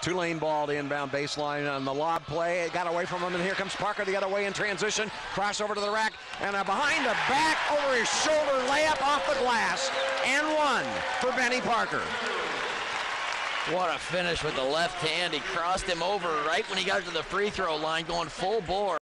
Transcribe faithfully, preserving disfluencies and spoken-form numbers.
Tulane ball to inbound baseline on the lob play. It got away from him, and here comes Parker the other way in transition. Cross over to the rack, and a behind the back over his shoulder layup off the glass. And one for Benny Parker. What a finish with the left hand. He crossed him over right when he got to the free throw line, going full bore.